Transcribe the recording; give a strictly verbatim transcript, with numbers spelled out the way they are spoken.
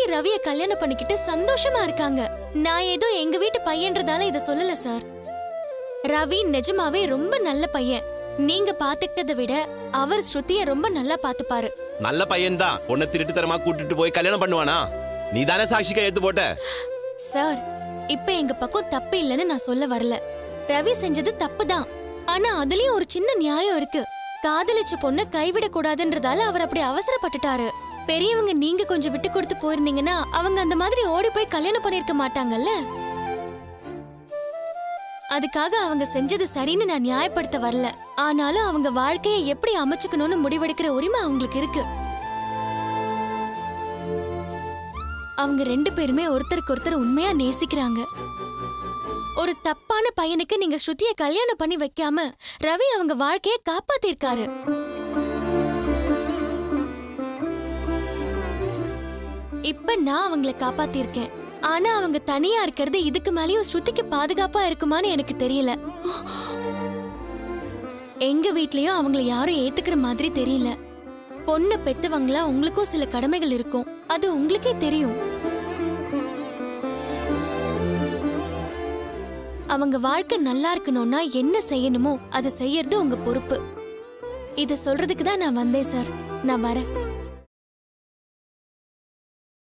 ரவிய கல்யாணம் பண்ணிக்கிட்டு சந்தோஷமா இருக்காங்க. நான் ஏதோ எங்க வீட்டு பையன்றதால இத சொல்லல சார். ரவி நிஜமாவே ரொம்ப நல்ல பையன். நீங்க பாத்துக்கிட்டதை விட அவர் ஸ்ருதிய ரொம்ப நல்லா பாத்துப்பாரு. நல்ல பையன் தான். உன்னை திருட்டுத்தனமா கூட்டிட்டு போய் கல்யாணம் பண்ணுவானா? நீ தானே சாட்சிக்கா ஏத்து போட்ட. சார், இப்ப எங்க பக்கம் தப்பு இல்லைன்னு நான் சொல்ல வரல. ரவி செஞ்சது தப்பு தான். ஆனா அதுலயும் ஒரு சின்ன நியாயம் இருக்கு. காதலிச்ச பொண்ணு கைவிட கூடாதுன்றதால அவர் அப்படி அவசரப்பட்டுட்டாரு. பெரியவங்க நீங்க கொஞ்சம் விட்டு கொடுத்து போயிருந்தீங்கன்னா அவங்க அந்த மாதிரி ஓடி போய் கல்யாணம் பண்ணிருக்க மாட்டாங்கல்ல. அதுக்காக அவங்க செஞ்சது சரின்னு நான் நியாயப்படுத்த வரல. ஆனாலும் அவங்க வாழ்க்கையை எப்படி அமைச்சுக்கணும்னு முடிவெடுக்கிற உரிமை அவங்களுக்கு இருக்கு. அவங்க ரெண்டு பேருமே ஒருத்தருக்கு ஒருத்தர் உண்மையா நேசிக்கிறாங்க. ஒரு தப்பான பையனுக்கு நீங்க ஸ்ருதியை கல்யாணம் பண்ணி வைக்காம ரவி அவங்க வாழ்க்கையை காப்பாத்திருக்காரு. இப்ப நான் அவங்கள காப்பாத்திருக்கேன். ஆனா அவங்க தனியா இருக்கிறது இதுக்கு மேலயும் ஸ்ருதிக்கு பாதுகாப்பா இருக்குமான்னு எனக்கு தெரியல. எங்க வீட்லயும் அவங்கள யாரும் ஏத்துக்கிற மாதிரி தெரியல. பொண்ணு பெத்தவங்களா உங்களுக்கும் சில கடமைகள் இருக்கும். அது உங்களுக்கே தெரியும். அவங்க வாழ்க்கை நல்லா இருக்கணும்னா என்ன செய்யணுமோ அதை செய்யறது உங்க பொறுப்பு. இத சொல்றதுக்கு தான் நான் வந்தேன் சார். நான் வரேன்.